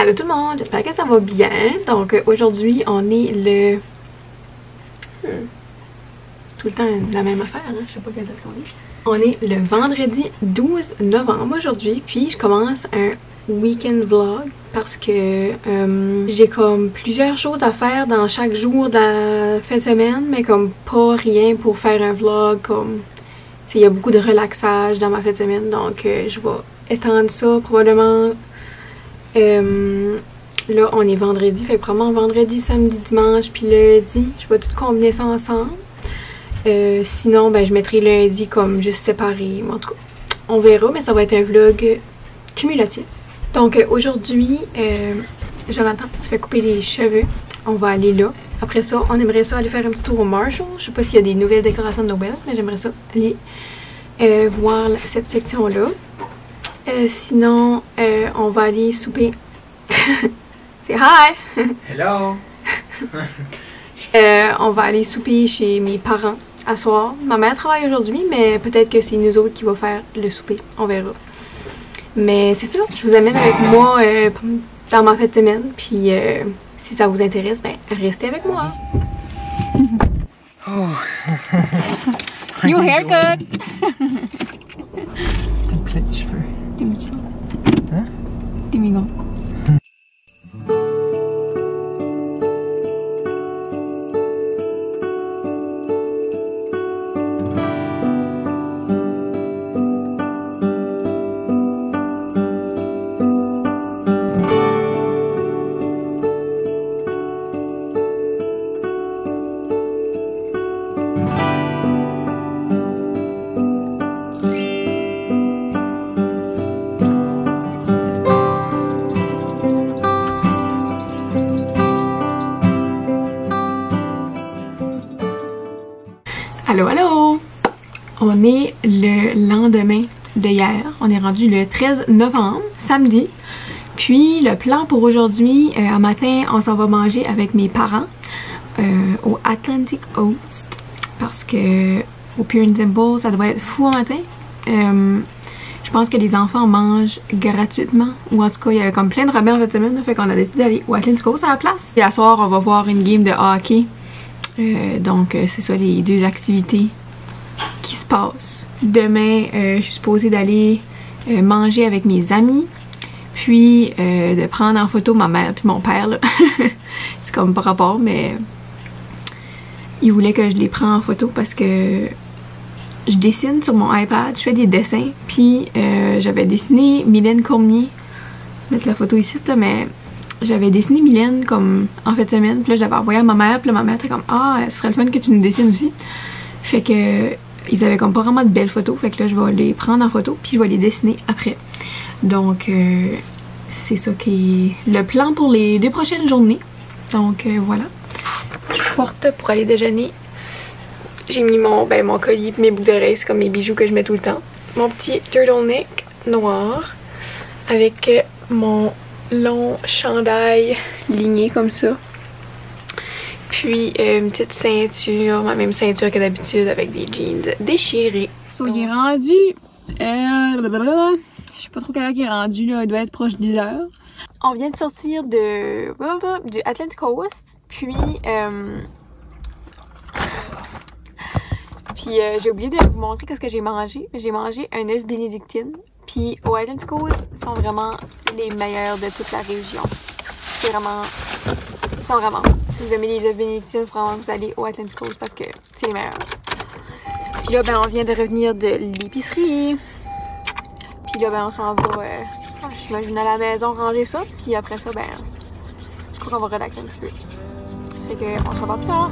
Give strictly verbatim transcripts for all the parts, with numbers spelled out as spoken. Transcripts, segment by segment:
Allô tout le monde, j'espère que ça va bien. Donc euh, aujourd'hui on est le... Hmm. Tout le temps la même affaire, hein? Je sais pas quelle date on est. On est le vendredi douze novembre aujourd'hui, puis je commence un week-end vlog parce que euh, j'ai comme plusieurs choses à faire dans chaque jour de la fin de semaine, mais comme pas rien pour faire un vlog, comme... Tu sais, il y a beaucoup de relaxage dans ma fin de semaine, donc euh, je vais étendre ça probablement... Euh, là on est vendredi, fait que probablement vendredi, samedi, dimanche puis lundi, je vais tout combiner ça ensemble. Euh, sinon ben je mettrai lundi comme juste séparé, en tout cas on verra, mais ça va être un vlog cumulatif. Donc euh, aujourd'hui euh, Jonathan se fait couper les cheveux, on va aller là. Après ça on aimerait ça aller faire un petit tour au Marshall, je sais pas s'il y a des nouvelles décorations de Noël, mais j'aimerais ça aller euh, voir cette section là. Euh, sinon, euh, on va aller souper. C'est hi! Hello! euh, on va aller souper chez mes parents à soir. Ma mère travaille aujourd'hui, mais peut-être que c'est nous autres qui va faire le souper. On verra. Mais c'est sûr, je vous amène avec moi euh, dans ma fête de semaine. Puis euh, si ça vous intéresse, ben restez avec moi. Oh. New haircut! T'as plein de cheveux. T'es mignon. Hein? T'es mignon. Allô, allô! On est le lendemain de hier. On est rendu le treize novembre, samedi. Puis le plan pour aujourd'hui, euh, un matin, on s'en va manger avec mes parents euh, au Atlantic Oast. Parce que au Pure and Simple, ça doit être fou au matin. Euh, je pense que les enfants mangent gratuitement. Ou en tout cas, il y avait comme plein de rabais en fin de semaine. Là, fait qu'on a décidé d'aller au Atlantic Oast à la place. Et à soir, on va voir une game de hockey. Euh, donc euh, c'est ça les deux activités qui se passent. Demain euh, je suis supposée d'aller euh, manger avec mes amis, puis euh, de prendre en photo ma mère puis mon père là. C'est comme par rapport, mais ils voulaient que je les prenne en photo parce que je dessine sur mon iPad, je fais des dessins, puis euh, j'avais dessiné Mylène Cormier, mettre la photo ici là, mais j'avais dessiné Mylène comme en fin de semaine, puis là je l'avais envoyé à ma mère, puis là ma mère était comme ah ce serait le fun que tu nous dessines aussi. Fait que ils avaient comme pas vraiment de belles photos, fait que là je vais les prendre en photo puis je vais les dessiner après. Donc euh, c'est ça qui est le plan pour les deux prochaines journées. Donc euh, voilà. Je porte pour aller déjeuner. J'ai mis mon ben mon collier puis mes boucles d'oreilles, c'est comme mes bijoux que je mets tout le temps. Mon petit turtleneck noir avec euh, mon long chandail ligné comme ça, puis euh, une petite ceinture, ma même ceinture que d'habitude avec des jeans déchirés. So, il est rendu euh, je sais pas trop quelle heure il est rendu là, il doit être proche de dix heures. On vient de sortir de du Atlantic Coast, puis euh, puis euh, j'ai oublié de vous montrer qu'est-ce que j'ai mangé. J'ai mangé un œuf bénédictine. Puis au Atlantic Coast, ils sont vraiment les meilleurs de toute la région. C'est vraiment... Ils sont vraiment... Si vous aimez les œufs bénédictines, vraiment vous allez au Atlantic Coast parce que c'est les meilleurs. Puis là, ben on vient de revenir de l'épicerie. Puis là, ben on s'en va... Euh, j'imagine à la maison ranger ça. Puis après ça, ben je crois qu'on va relaxer un petit peu. Fait que on se revoit plus tard.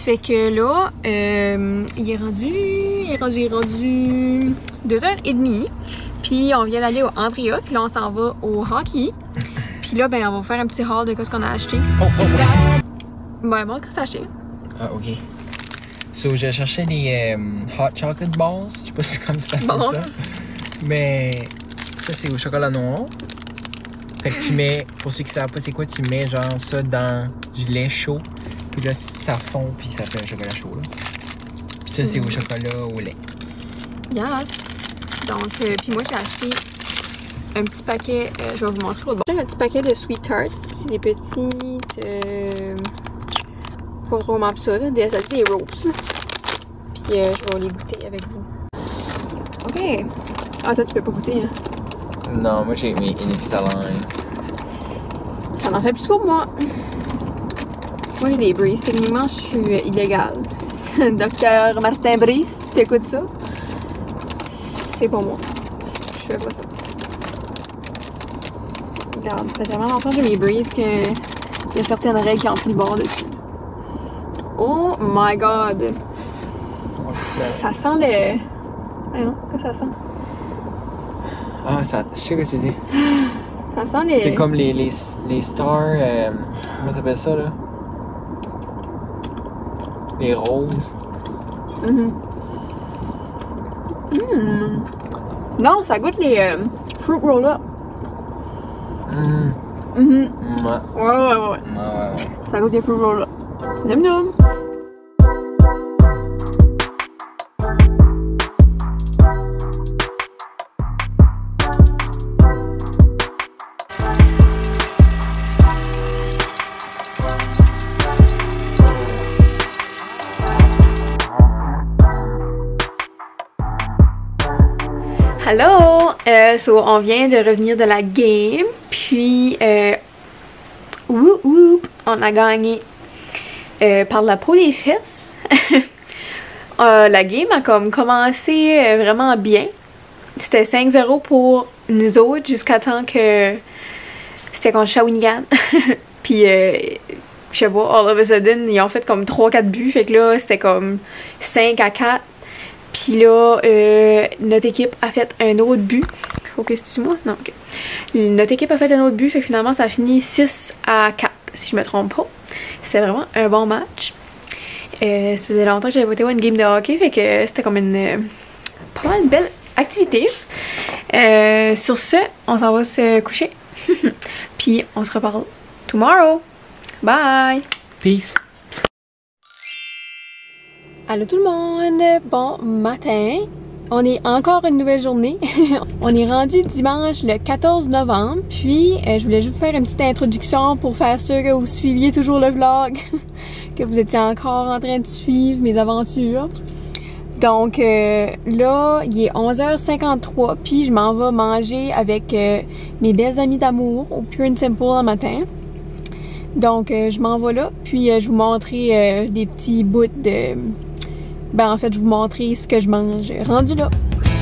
Fait que là, euh, il est rendu, il est rendu, il est rendu deux heures trente. Puis on vient d'aller au Andrea, puis là on s'en va au hockey. Puis là, ben on va faire un petit haul de ce qu'on a acheté. Oh, oh, oh. Ouais, bon, qu'est-ce que t'as acheté? Ah, ok. So, j'ai cherché les um, hot chocolate balls. Je sais pas si c'est comme ça Balls. ça. Mais ça, c'est au chocolat noir. Fait que tu mets, pour ceux qui savent pas c'est quoi, tu mets genre ça dans du lait chaud. Puis là, ça fond, puis ça fait un chocolat chaud, là. Puis ça, c'est au chocolat au lait. Yes! Donc, euh, puis moi, j'ai acheté un petit paquet, euh, je vais vous montrer l'autre bord. J'ai un petit paquet de Sweet Tarts, c'est des petites, euh, pas trop comment ça, là, des, des roses. Puis euh, je vais les goûter avec vous. Ok! Ah, toi, tu peux pas goûter, hein? Non, moi, j'ai mis Invisalign. Ça en fait plus pour moi. Moi, j'ai des Breeze, techniquement, je suis euh, illégale. Docteur Martin Breeze, si t'écoutes ça, c'est pas moi. Je fais pas ça. Regarde, ça fait tellement longtemps que j'ai mes Breeze qu'il y a certaines règles qui ont pris le bord dessus. Oh my god! Ça sent le... Voyons, qu'est-ce que ça sent? Ah, ça, je sais ce que tu dis. Ça sent les... C'est comme les, les, les stars, euh, comment ça s'appelle ça, là? Les roses. Mm-hmm. Mm. Non, ça goûte les euh, fruit roll-up. Mmh. Mm-hmm. Ouais. Ouais, ouais, ouais, ouais. Ouais, ouais, ouais. Ça goûte des fruit roll-up. Miam miam. Hello! Euh, so, on vient de revenir de la game, puis euh, whoop, whoop, on a gagné euh, par la peau des fesses. euh, la game a comme commencé euh, vraiment bien. C'était cinq zéro pour nous autres jusqu'à temps que c'était contre Shawinigan. Puis euh, je sais pas, all of a sudden, ils ont fait comme trois quatre buts, fait que là c'était comme cinq à quatre. Puis là, euh, notre équipe a fait un autre but. Faut que c'est moi? Non, ok. Notre équipe a fait un autre but, fait que finalement ça a fini six à quatre, si je me trompe pas. C'était vraiment un bon match. Euh, ça faisait longtemps que j'avais voté une game de hockey, fait que c'était comme une euh, pas mal belle activité. Euh, sur ce, on s'en va se coucher. Puis on se reparle tomorrow. Bye! Peace! Allô tout le monde, bon matin, on est encore une nouvelle journée, on est rendu dimanche le quatorze novembre, puis euh, je voulais juste vous faire une petite introduction pour faire sûr que vous suiviez toujours le vlog, que vous étiez encore en train de suivre mes aventures. Donc euh, là, il est onze heures cinquante-trois, puis je m'en vais manger avec euh, mes belles amies d'amour au Pure and Simple le matin. Donc euh, je m'en vais là, puis euh, je vous montrer euh, des petits bouts de... Ben en fait, je vais vous montrer ce que je mange rendu là.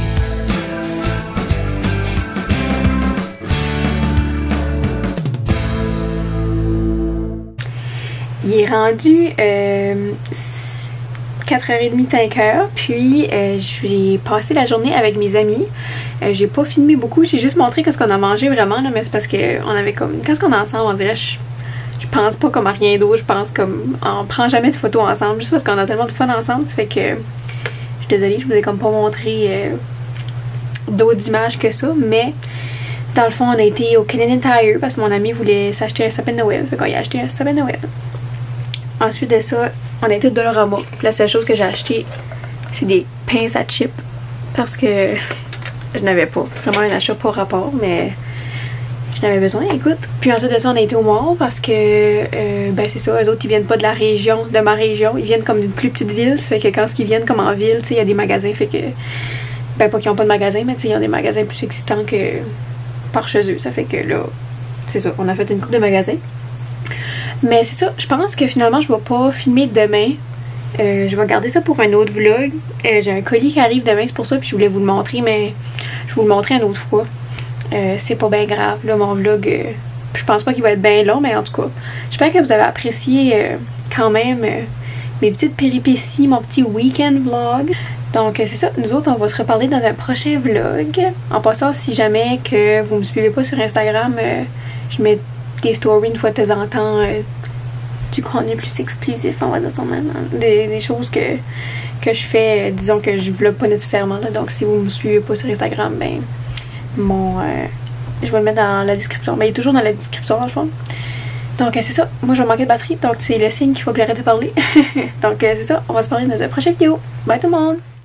Il est rendu euh, quatre heures trente, cinq heures, puis euh, j'ai passé la journée avec mes amis. Euh, j'ai pas filmé beaucoup, j'ai juste montré qu'est-ce qu'on a mangé vraiment, là, mais c'est parce qu'on avait comme... Qu'est-ce qu'on a ensemble, on dirait... Je... Je pense pas comme à rien d'autre, je pense comme on prend jamais de photos ensemble juste parce qu'on a tellement de fun ensemble, ça fait que je suis désolée, je vous ai comme pas montré euh, d'autres images que ça, mais dans le fond on a été au Canadian Tire parce que mon ami voulait s'acheter un sapin de Noël, fait qu'on a acheté un sapin de Noël. Ensuite de ça, on a été au Dollarama, puis la seule chose que j'ai acheté c'est des pinces à chips parce que je n'avais pas vraiment un achat par rapport, mais j'en avais besoin, écoute. Puis ensuite de ça, on a été au mall parce que, euh, ben c'est ça, eux autres, ils viennent pas de la région, de ma région. Ils viennent comme d'une plus petite ville. Ça fait que quand ils viennent comme en ville, tu sais, il y a des magasins. Fait que, ben pas qu'ils ont pas de magasins, mais tu sais, ils ont des magasins plus excitants que par chez eux. Ça fait que là, c'est ça, on a fait une coupe de magasins. Mais c'est ça, je pense que finalement, je vais pas filmer demain. Euh, je vais garder ça pour un autre vlog. Euh, J'ai un colis qui arrive demain, c'est pour ça, puis je voulais vous le montrer, mais je vais vous le montrer une autre fois. Euh, c'est pas bien grave, là, mon vlog, euh, je pense pas qu'il va être bien long, mais en tout cas, j'espère que vous avez apprécié euh, quand même euh, mes petites péripéties, mon petit week-end vlog. Donc c'est ça, nous autres on va se reparler dans un prochain vlog. En passant, si jamais que vous me suivez pas sur Instagram, euh, je mets des stories une fois de temps en temps, euh, du contenu plus exclusif, on va dire ça même. Hein. Des, des choses que, que je fais, euh, disons que je vlog pas nécessairement. Là. Donc si vous me suivez pas sur Instagram, ben mon... Euh, je vais le mettre dans la description. Ben il est toujours dans la description dans le fond. Donc euh, c'est ça, moi je vais manquer de batterie, donc c'est le signe qu'il faut que j'arrête de parler. Donc euh, c'est ça, on va se parler dans une prochaine vidéo. Bye tout le monde!